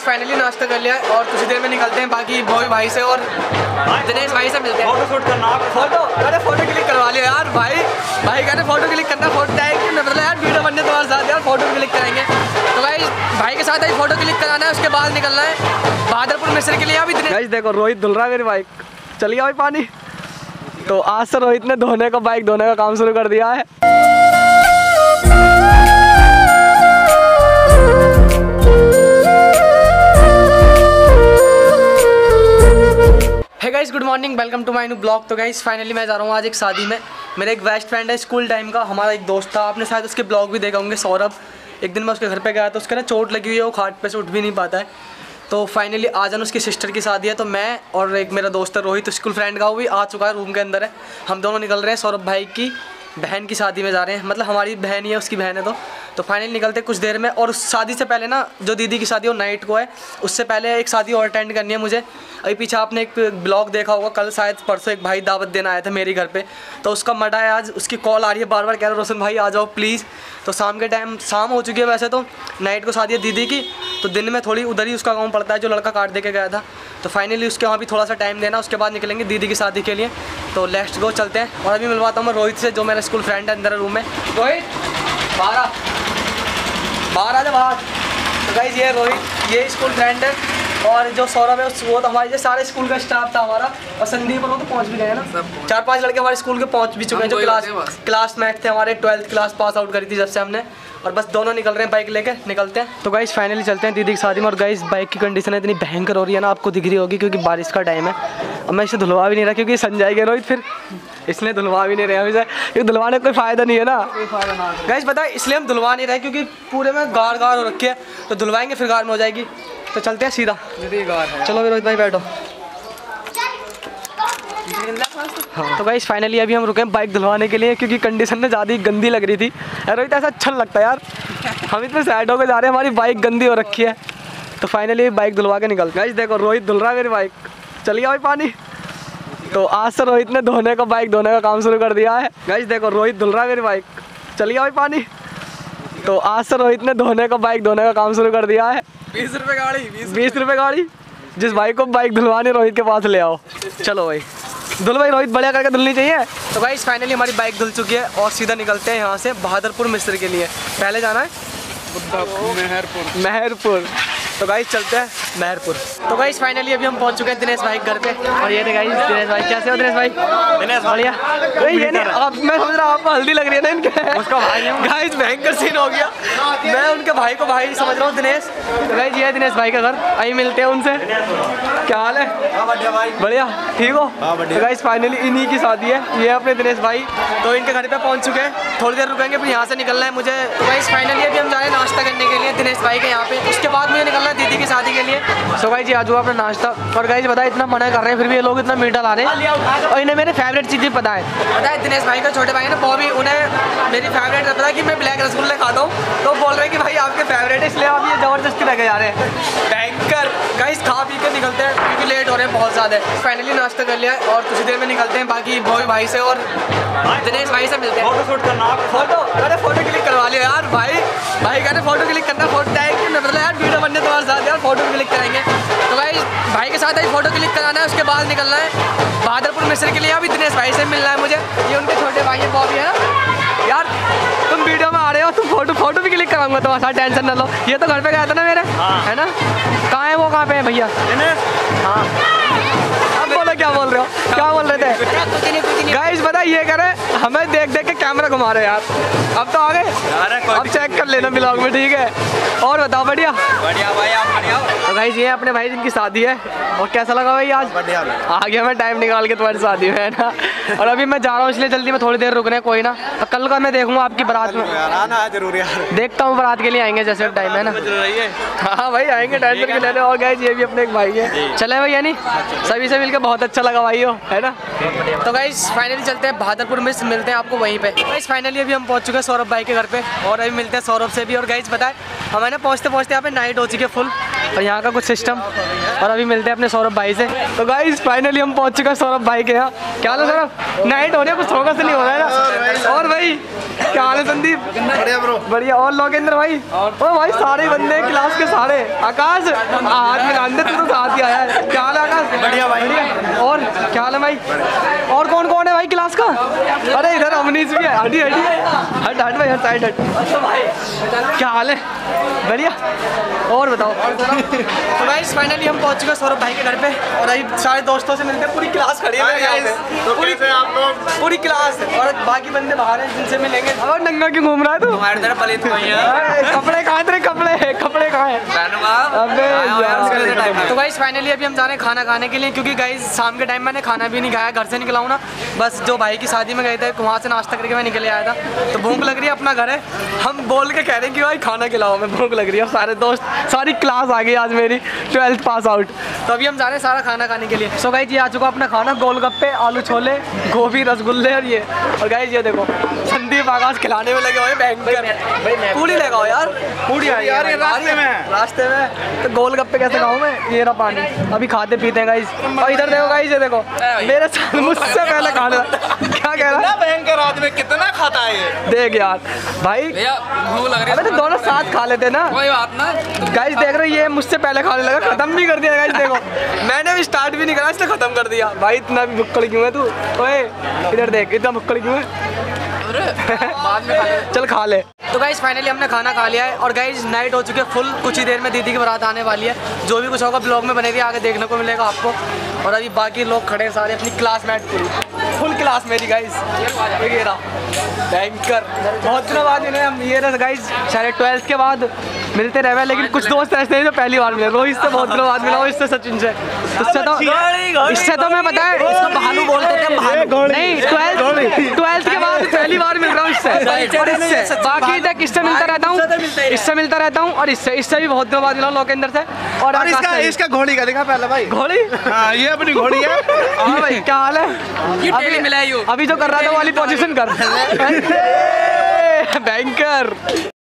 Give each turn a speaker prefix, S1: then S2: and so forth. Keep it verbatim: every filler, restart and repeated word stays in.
S1: Finally नाश्ता कर लिया और कुछ देर में निकलते हैं बाकी भोई भाई से और दिनेश भाई से मिलते हैं।
S2: फोटो शूट करना,
S1: फोटो अरे फोटो क्लिक करवा लिया यार भाई भाई कहते फोटो क्लिक करना, फोटो टाइम मैं मतलब यार वीडियो बनने तुम्हारे साथ यार फोटो क्लिक करेंगे। तो भाई भाई के साथ अभी फोटो क्लिक कराना है, उसके बाद निकलना है बहादुरपुर मिस्र के लिए। अभी दिनेश देखो रोहित धुल रहा है मेरी बाइक, चली गया भाई पानी। तो आज से रोहित ने धोने का बाइक धोने का काम शुरू कर दिया है। Hey guys good morning, welcome to my new blog. तो गाइस फाइनली मैं जा रहा हूँ आज एक शादी में। मेरा एक बेस्ट फ्रेंड है स्कूल टाइम का, हमारा एक दोस्त था, आपने शायद उसके ब्लॉग भी देखा होंगे, सौरभ। एक दिन मैं उसके घर पे गया तो उसका ना चोट लगी हुई है, वो खाट पे से उठ भी नहीं पाता है। तो फाइनली आज ना उसकी सिस्टर की शादी है, तो मैं और एक मेरा दोस्त है रोहित, स्कूल फ्रेंड का, वो भी आ चुका है, रूम के अंदर है। हम दोनों निकल रहे हैं सौरभ भाई की बहन की शादी में जा रहे हैं, मतलब हमारी बहन ही है, उसकी बहन है। तो तो फाइनली निकलते कुछ देर में। और उस शादी से पहले ना जो दीदी की शादी वो नाइट को है, उससे पहले एक शादी और अटेंड करनी है मुझे। अभी पीछे आपने एक ब्लॉग देखा होगा, कल शायद परसों एक भाई दावत देना आया था मेरे घर पे, तो उसका मडा है आज। उसकी कॉल आ रही है बार बार, कह रहा रोशन भाई आ जाओ प्लीज़। तो शाम के टाइम शाम हो चुकी है वैसे तो, नाइट को शादी है दीदी की, तो दिन में थोड़ी उधर ही उसका काम पड़ता है, जो लड़का काट दे के गया था। तो फाइनली उसके वहाँ भी थोड़ा सा टाइम देना, उसके बाद निकलेंगे दीदी की शादी के लिए। तो लेट्स गो, चलते हैं। और अभी मिलवाता हूँ मैं रोहित से, जो मेरा स्कूल फ्रेंड है, अंदर रूम में। रोहित बाहर आ, बाहर आ जा बाहर। तो गाइस ये रोहित, ये स्कूल फ्रेंड है, और जो सौरभ है वो तो हमारे सारे स्कूल का स्टाफ था हमारा। और संदीप और वो तो पहुंच भी गए ना, चार पांच लड़के हमारे स्कूल के पहुंच भी चुके हैं, जो क्लास क्लासमेट थे हमारे, ट्वेल्थ क्लास पास आउट करी थी जब से हमने। और बस दोनों निकल रहे हैं, बाइक लेके निकलते हैं। तो गाइस फाइनली चलते हैं दीदी की शादी में। और गाइस बाइक की कंडीशन इतनी भयंकर हो रही है ना, आपको दिख रही होगी, क्योंकि बारिश का टाइम है। अब मैं इसे धुलवा भी नहीं रहा क्योंकि सन जाएगा रोहित, फिर इसलिए धुलवा भी नहीं रहे हम इसे, क्योंकि धुलवाने का कोई फ़ायदा नहीं है ना। गाइस पता है इसलिए हम धुलवा नहीं रहे, क्योंकि पूरे में गार गार हो रखी है, तो धुलवाएंगे फिर गार में हो जाएगी। तो चलते हैं सीधा, चलो भी रोहित भाई बैठो। हाँ तो गाइस फाइनली अभी हम रुके हैं बाइक धुलवाने के लिए, क्योंकि कंडीशन में ज़्यादा ही गंदी लग रही थी। रोहित ऐसा अच्छा लगता है यार, हम इतने सैड होकर जा रहे हैं, हमारी बाइक गंदी हो रखी है। तो फाइनली बाइक धुलवा के निकल। गाइस देखो रोहित धुल रहा है मेरी बाइक, चली गया भाई पानी। तो आज से रोहित ने धोने का बाइक धोने का काम शुरू कर दिया है। गाइस देखो रोहित धुल रहा है मेरी बाइक, चली गया भाई पानी। तो आज से रोहित ने धोने का बाइक धोने का काम शुरू कर दिया है।
S2: बीस रुपए गाड़ी,
S1: बीस रुपए गाड़ी। जिस भाई को बाइक धुलवानी रोहित के पास ले आओ। चलो भाई धुल भाई, रोहित बढ़िया करके धुलनी चाहिए। तो गाइस फाइनली हमारी बाइक धुल चुकी है और सीधा निकलते हैं यहाँ से बहादुरपुर मिस्र के लिए। पहले जाना है मेहरपुर मेहरपुर तो गाइस चलते हैं मेहरपुर। तो गाइस फाइनली अभी हम पहुंच चुके हैं दिनेश भाई घर पे। और ये गाइस दिनेश भाई, कैसे हो दिनेश भाई? दिनेश बढ़िया। ये नहीं आप, मैं समझ रहा हूँ आपको हल्दी लग रही है ना इनके, उसका भाई है। गाइस भयंकर सीन हो गया, मैं उनके भाई को भाई समझ रहा हूँ दिनेश। तो गाइस ये है दिनेश भाई का घर, आइए मिलते हैं उनसे। क्या हाल है? बढ़िया, ठीक हो? तो गाइस फाइनली इन्हीं की शादी है, ये अपने दिनेश भाई। तो इनके घर पे पहुंच चुके हैं, थोड़ी देर रुकेंगे फिर यहाँ से निकलना है मुझे। तो गाइस फाइनली अभी हम जा रहे हैं नाश्ता करने के लिए दिनेश भाई के यहाँ पे, उसके बाद मुझे निकलना है दीदी की शादी के लिए। सो गाइस जी आज हुआ अपना नाश्ता। और गाइस बताए इतना मना कर रहे हैं, फिर भी ये लोग इतना मीठा ला रहे हैं, और इन्हें मेरे फेवरेट चीज़ें पता है। पता है दिनेश भाई का छोटे भाई है ना बॉबी, उन्हें मेरी फेवरेट पता है कि मैं ब्लैक रसगुल्ले खाता हूँ, तो बोल रहे हैं कि भाई आपके फेवरेट है, इसलिए आप ये ज़बरदस्ती लेके जा रहे हैं। बैंकर गाइस खा पी के निकलते हैं क्योंकि लेट हो रहे हैं बहुत ज़्यादा। फाइनली नाश्ता कर लिया है और कुछ देर में निकलते हैं बाकी भोई भाई से और दिनेश भाई से मिलते हैं।
S2: फोटो शूट करना,
S1: फोटो अरे फोटो क्लिक करवा लिया यार भाई भाई कहते फोटो क्लिक करना, फोटो टाइम मैं मतलब यार वीडियो बनने तुम्हारे साथ यार फोटो क्लिक करेंगे। तो भाई भाई के साथ अभी फोटो क्लिक कराना है, उसके बाद निकलना है बहादुरपुर मिस्र के लिए। अभी दिनेश भाई से मिलना है मुझे, ये उनके छोटे भाई है बॉबी है ना। यार तुम वीडियो में आ रहे हो, तुम फोटो फोटो भी क्लिक कराऊंगा तुम्हारे साथ, टेंशन ना लो। ये तो घर पे गया था ना मेरे, है ना? कहाँ है वो, कहाँ पे है भैया? हाँ अब बोलो क्या बोल रहे हो, क्या बोल रहे थे? गाइस पता ये करे हमें देख देख के कैमरा घुमा रहे यार। अब तो आ गए, अब चेक कर लेना ब्लॉग में, ठीक है? और बताओ बढ़िया
S2: बढ़िया भाई, आप बढ़िया।
S1: तो गाइस ये अपने भाई जिनकी शादी है, और कैसा लगा भाई आज? बढ़िया आ गया मैं टाइम निकाल के तुम्हारी शादी में, है ना? और अभी मैं जा रहा हूँ इसलिए जल्दी में, थोड़ी देर रुकने, कोई ना कल का मैं देखूंगा आपकी बारात में,
S2: आना जरूर यार।
S1: देखता हूँ बारात के लिए आएंगे जैसे टाइम है ना। हाँ भाई आएंगे, टेंशन के लेने। और गाइस ये भी अपने एक भाई है, चले भाई यानी सभी से मिलकर बहुत अच्छा लगा भाई हो, है ना? तो गाइस फाइनली चलते हैं बहादुरपुर में, मिलते हैं आपको वहीं पे। गाइस फाइनली अभी हम पहुंच चुके हैं सौरभ भाई के घर पे, और अभी मिलते हैं सौरभ से भी। और गाइस बताए हमारे पहुंचते पहुंचते यहाँ पे नाइट हो चुकी है फुल, और यहाँ का कुछ सिस्टम। और अभी मिलते हैं अपने सौरभ भाई से। तो गाइस फाइनली हम पहुँच चुके हैं सौरभ भाई के यहाँ। क्या हाल है सौरभ? नाइट हो रही है, कुछ फोकस नहीं हो रहा है ना? और भाई क्या हाल है संदीप?
S2: बढ़िया ब्रो।
S1: बढ़िया। और लोकेंद्र भाई? ओ भाई सारे बंदे क्लास के सारे। आकाश हाथ में गांधे, तू तो साथ ही आया है। क्या हाल है आकाश?
S2: बढ़िया भाई।
S1: बढ़िया। और क्या हाल है भाई? और कौन कौन है भाई क्लास का? अरे इधर अमनीश भी है। हटी हटी हट हट भाई, हट साइड हट। क्या हाल है? बढ़िया। और बताओ। तो गाइस फाइनली हम पहुंच चुके सौरभ भाई के घर पे और अभी सारे दोस्तों से मिलते हैं। पूरी क्लास खड़ी है यहाँ पे।
S2: तो कैसे आप लोग?
S1: पूरी क्लास और बाकी बंदे बाहर हैं जिनसे मिलेंगे। और नंगा क्यों घूम रहा है तू?
S2: हमारे तरफ पलित हुई है।
S1: कपड़े कहाँ तेरे? कपड़े कपड़े कहाँ हैं? अबे
S2: यार।
S1: तो गाइस फाइनली अभी हम जा रहे हैं खाना खाने के लिए, क्योंकि गाइस शाम के टाइम मैंने खाना भी नहीं खाया, घर से निकला हूँ ना। बस जो भाई की शादी में गए थे वहाँ से नाश्ता करके मैं निकल आया था। तो भूख लग रही है, अपना घर है, हम बोल के कह रहे हैं कि भाई खाना खिलाओ, हमें भूख लग रही है। सारे दोस्त सारी क्लास आ गई आज मेरी, ट्वेल्थ पास आउट। तो अभी हम जा रहे हैं सारा खाना खाने के लिए। सो गाइस ये आ चुका अपना खाना, गोलगप्पे, आलू छोले, गोभी, रसगुल्ले और ये। और गाइस ये देखो संदीप आकाश खिलाने में लगे हुए हैं। पूरी लगाओ यार, पूरी आई
S2: यार ये रास्ते में
S1: रास्ते में। तो गोलगप्पे कैसे खाऊं मैं? ये रहा पानी, अभी खाते पीते हैं गाइस। और इधर देखो गाइस, ये देखो मेरे साथ मुझसे पहले खाने। क्या कह रहा है?
S2: भयंकर आदमी कितना खाता है ये?
S1: देख यार भाई,
S2: भूख लग रही
S1: अबे तो दोनों साथ खा लेते ना।
S2: कोई बात ना।
S1: गाइस देख रहे हो, ये मुझसे पहले खाने लगा, खत्म भी कर दिया गाइस। देखो मैंने भी स्टार्ट भी नहीं करा, इसने खत्म कर दिया। भाई इतना भी भुक्कड़ क्यों है तू? ओए इधर देख, इतना भुक्कड़ क्यों है? बाद में खा ले। चल खा ले। तो गाइस फाइनली हमने खाना खा लिया है और गाइस नाइट हो चुकी है फुल। कुछ ही देर में दीदी की बारात आने वाली है। जो भी कुछ होगा ब्लॉग में बनेगी, आगे देखने को मिलेगा आपको। और अभी बाकी लोग खड़े हैं सारे, अपनी क्लासमेट पूरी फुल क्लास मेरी गाइस। ये रहा बैंकर, बहुत दिनों बाद मिले हम। ये रहा गाइस, शायद ट्वेल्थ के बाद मिलते रहे, लेकिन कुछ दोस्त ऐसे हैं जो पहली बार मिले। रोहित से बहुत दिनों बाद मिला हूँ, इससे सचिन से। इससे तो इससे तो मैं पता है, इसको भालू बोलते थे। नहीं, ट्वेल्थ ट्वेल्थ के बाद पहली बार मिल रहा हूँ इससे। और इससे बाकी तक इससे मिलता रहता हूँ, इससे मिलता रहता हूँ। और इससे इससे भी बहुत दिनों बाद मिला हूँ लोकेंद्र से। और
S2: और इसका इसका घोड़ी का दिखा पहले भाई।
S1: घोड़ी?
S2: हाँ ये अपनी घोड़ी है।
S1: हाँ भाई क्या हाल है? अभी
S2: मिला है
S1: अभी जो कर रहा था वाली पोजीशन कर। बैंकर।